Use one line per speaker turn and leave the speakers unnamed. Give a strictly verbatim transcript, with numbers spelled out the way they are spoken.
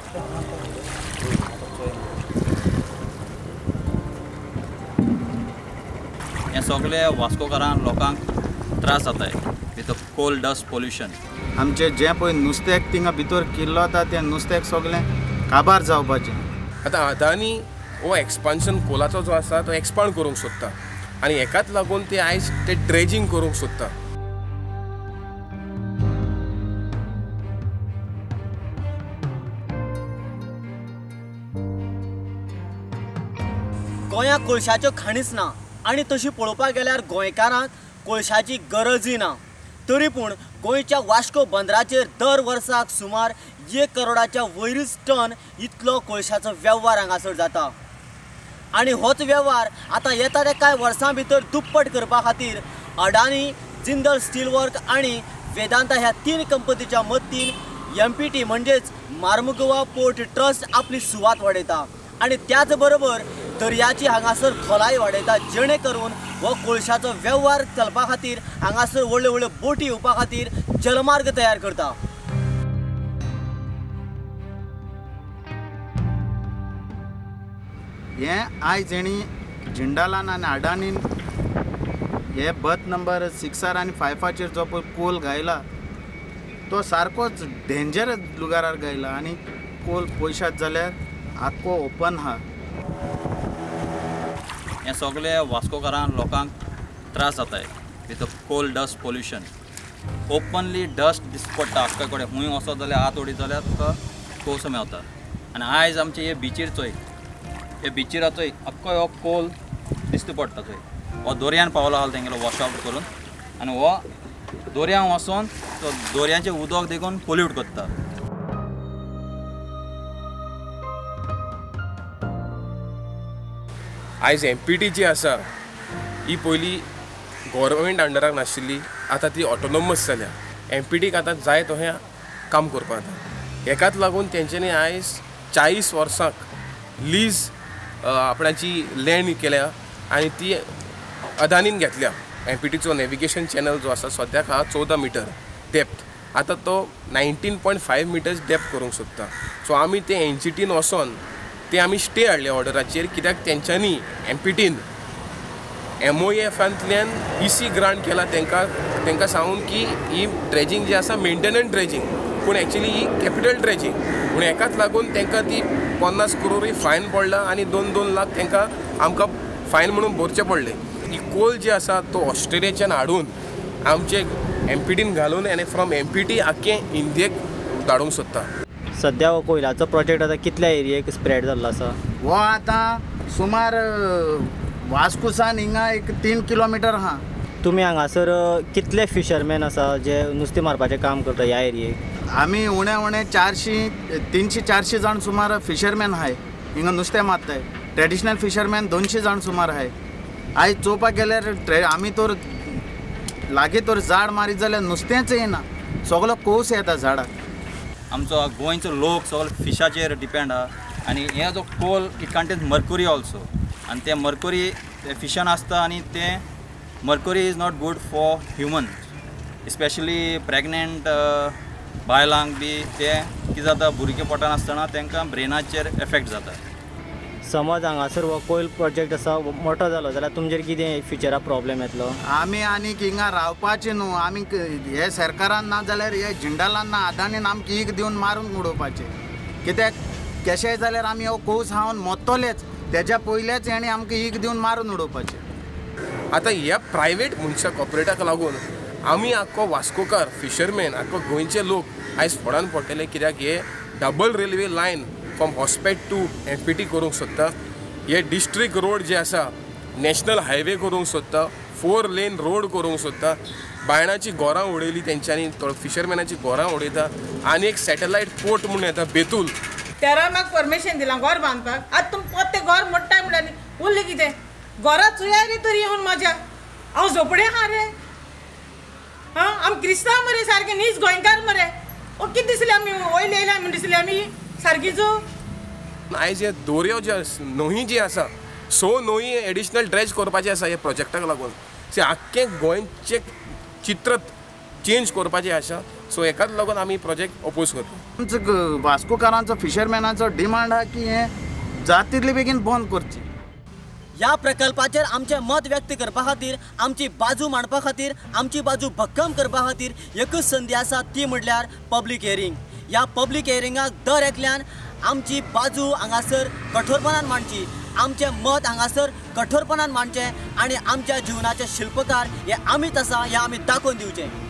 हे सगळे वास्कोकारांक लोकांक त्रास जाता विथ कोल डस्ट पोल्युशन.
आमचे जे पळय नुस्त्याक थिंगा भितर किल्लो आसा ते नुस्त्याक सगळें काबार जावपाचें.
आतां अदानी हो एक्सपान्शन कोलाचो जो आसा तो एक्सपांड करूंक सोदता आनी हेकाच लागून ते आयज ते ड्रेजिंग करूंक सोदता.
गोंयांत कोळशाच्यो खाणीच ना आनी तशी पळोवपाक गेल्यार गोंयकारांक कोळशाची गरजय ना. तरी पूण गोंयच्या वास्को बंदराचेर दर वर्साक सुमार एक करोडाच्या वयरच टन इतलो कोळशाचो वेव्हार हांगासर जाता. आनी होच वेव्हार आतां येता त्या कांय वर्सां भितर दुप्पट करपा खातीर अडानी, जिंदल स्टील वर्क आनी वेदांता ह्या तीन कंपनीच्या मदतीन एम पी टी म्हणजेच मार्मुगांव पोर्ट ट्रस्ट आपली सुवात वाडयता आनी त्याच बरोबर दर्याची हांगासर खोलाय वाडयता, जेणे करून हो कोळशाचो वेव्हार चलपा खातीर हांगासर व्हडल्यो व्हडल्यो बोटी येवपा खातीर जलमार्ग तयार करता.
हें आयज हेणी जिंडालान आनी अडानीन हे बथ नंबर सिक्सार आनी फायफाचेर जो पळय कोल घायला तो सारकोच डेंजरस लुगारार घायला आनी कोल पयशात जाल्यार आख्खो ओपन आहा.
हे सगळे वास्कोकारांक लोकांक त्रास जाता with coal dust pollution. Openly dust दिश्टी पडटा आख्खे कडेन. खूंय वचत जाल्यार हात उडीत जाल्यार तुका कोळसो मेवता. आनी आयज आमचे हे बिचीर चोय हे बिचीराचो आख्खो हो कोल दिश्टी पडटा थंय. हो दर्यान पावलो आसलो तेंगेलो वॉश आवट करून आनी हो दर्यांत वचून तो दर्याचें उदक देखून पोल्यूट करता.
आयज एम पी टी जी आसा ही पयलीं गव्हर्मेंट अंडराक नाशिल्ली, आतां ती ऑटोनॉमस जाल्या. एम पी टीक आतां जाय तशें काम करपाक जाता. हेकाच लागून तेंच्यांनी आयज चाळीस वर्सांक लीज आपणाची लँड केल्या आनी ती अदानीन घेतल्या. एम पी टीचो नॅविगेशन चॅनल जो आसा सद्याक हा चवदा मिटर डेप्थ, आतां तो nineteen point five metres depth करूंक सोदता. सो आमी ते एन जी टीन वचोन ते आमी स्टे हाडले ऑर्डराचेर, कित्याक तेंच्यांनी एम पी टीन एम ओ एफांतल्यान ई सी ग्रांट केला तेंकां तेंकां सांगून की ही ड्रेजींग जी आसा मेंटेनंट ड्रेजींग, पूण एक्चुली ही कॅपिटल ड्रेजींग. पूण हेकाच लागून तेंकां ती पन्नास करोड फायन पडला आनी दोन दोन लाख तेंकां आमकां फायन म्हणून भरचें पडलें. ही कोल जी आसा तो ऑस्ट्रेलियाच्यान हाडून आमचे एम पी टीन घालून आनी फ्रॉम एम पी टी आख्खे इंडियेक धाडूंक सोदता.
सध्या हो कोयलाचो प्रोजेक्ट आतां कितल्या एरियेक स्प्रेड जाल्लो आसा?
हो आतां सुमार वास्कोसान हिंगा एक तीन किलोमिटर आहा.
तुमी हांगासर कितले फिशरमॅन आसा जे नुस्तें मारपाचें काम करता ह्या एरियेक?
आमी उणे उणे चारशी तिनशी चारशी जाण सुमार फिशरमॅन आहाय हिंगा नुस्तें मारताय. ट्रेडिशनल फिशरमॅन दोनशे जाण सुमार आहाय. आयज चोवपाक गेल्यार आमी तर लागीं तर झाड मारीत जाल्यार नुस्तेंच येना, सगळो कोस येता झाडाक.
आमचो गोंयचो लोक सगळो फिशाचेर डिपेंड आहा आनी हे जो coal it contains mercury also आनी ते मर्क्युरी ते फिशान आसता आनी ते mercury is not good for human, specially pregnant बायलांक बी. ते कितें जाता भुरगे पोटान आसतना तांकां ब्रेनाचेर एफेक्ट जाता.
समज हांगासर हो कोयल प्रोजेक्ट आसा मोठो जालो जाल्यार तुमचेर कितें फ्युचराक प्रॉब्लेम येतलो?
आमी आनीक हिंगा रावपाचें न्हू. आमी हे सरकारान ना जाल्यार हे जिंडालान ना अदानीन आमकां ईग दिवन मारून उडोवपाचें. कित्याक कशेंय जाल्यार आमी हो कोस हावन मोत्तोलेच, तेज्या पयलेच हेणी आमकां ईग दिवन मारून उडोवपाचें.
आतां ह्या प्रायवेट मनशा कॉर्पोरेटाक लागून आमी आख्खो वास्कोकार फिशरमॅन आख्खो गोंयचे लोक आयज फोडान पडटले, कित्याक हे double railway line from Hospet to M P T करूंक सोदता. हे डिस्ट्रिक्ट रोड जे आसा नॅशनल हायवे करूंक सोदता, फोर लेन रोड करूंक सोदता. बायणाची घरां उडयली तेंच्यांनी, फिशरमॅनाची घरां उडयता. आनी एक सॅटेलायट पोर्ट म्हणून येता बेतूल,
तेरा म्हाका परमिशन दिलां घर बांदपाक. आतां तुम पोत्ते घर मोडटाय म्हणल्यार उरलें कितें? घरां चुया रे तरी येवन म्हाज्या. हांव झोपडे आहा रे. हां आमी क्रिस्तांव मरे सारके नीज गोंयकार मरे. ओ कितें दिसलें आमी वयर येयल्या म्हण दिसलें आमी सारकीचो.
आयज हे दोरयो जे न्हंय जी आसा सो न्हंय एडिशनल ड्रेज करपाचें आसा हे प्रोजेक्टाक लागून. से आख्खें गोंयचें चित्र चेंज करपाचें आसा सो हेकाच लागून आमी प्रोजेक्ट अपोज करता.
आमचं वास्कोकारांचो फिशरमॅनाचो डिमांड हा की हे जाता तितले बेगीन बंद करची.
ह्या प्रकल्पाचेर आमचें मत व्यक्त करपा खातीर, आमची बाजू मांडपा खातीर, आमची बाजू भक्कम करपा खातीर एकच संदी आसा ती म्हणल्यार पब्लीक हियरींग. ह्या पब्लीक हियरिंगाक दर एकल्यान आमची बाजू हांगासर कठोरपणान मांडची, आमचें मत हांगासर कठोरपणान मांडचें आनी आमच्या जिवनाचे शिल्पकार हे आमीच आसा हें आमी दाखोवन दिवचें.